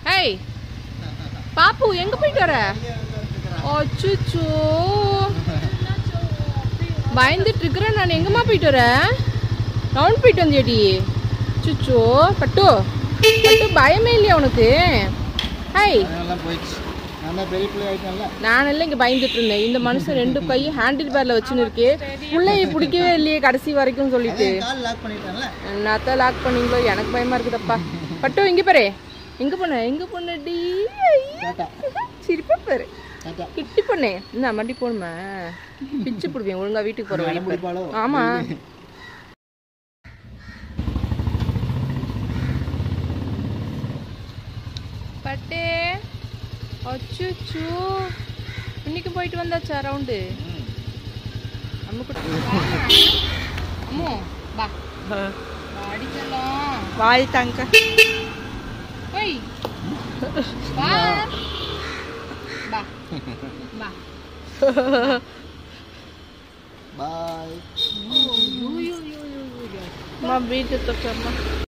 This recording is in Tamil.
ஹேய் பாப்பு எங்க போயிட்டு வர? அச்சோ பயந்துட்டு இருக்கிறேன் நான். எங்கம்மா போயிட்டு வர? ரவுண்ட் போயிட்டு வந்தியாடி? அச்சோ பட்டு பட்டு பயமே இல்லையா உனக்கு? ஹேய் நானெல்லாம் இங்கே பயந்துட்டு இருந்தேன். இந்த மனுஷன் 2 கை ஹேண்டில் பேர்ல வச்சுன்னு இருக்கே, பிள்ளைய பிடிக்கவே இல்லையே கடைசி வரைக்கும் சொல்லிட்டு. என்னத்தான் லாக் பண்ணீங்களோ, எனக்கு பயமா இருக்குதப்பா. பட்டு இங்க பாரு, எங்க பொண்ணடி சிரிப்பா பாரு, கிட்டி பொண்ணே. இந்த மண்டி போணுமா பிச்சு பிடிப்பேன் ஒழுங்கா வீட்டுக்கு போற வழி. ஆமா பட்டே. அச்சோ இன்னைக்கு போயிட்டு வந்தாச்சா ரவுண்டு? அம்மோ பா அடிக்கலாம் வாய் தாங்க. ஓய் பா பா பா பாய். மா வீட்டு தக்கம்மா.